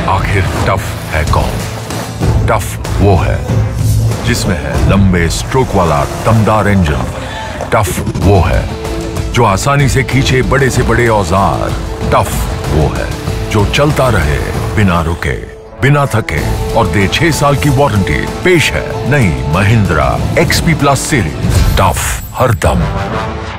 आखिर टफ है कौन? टफ वो है जिसमें है लंबे स्ट्रोक वाला दमदार इंजन। टफ वो है जो आसानी से खींचे बड़े से बड़े औजार। टफ वो है जो चलता रहे बिना रुके, बिना थके और दे 6 साल की वारंटी। पेश है नई महिंद्रा XP+ सीरीज। टफ हरदम।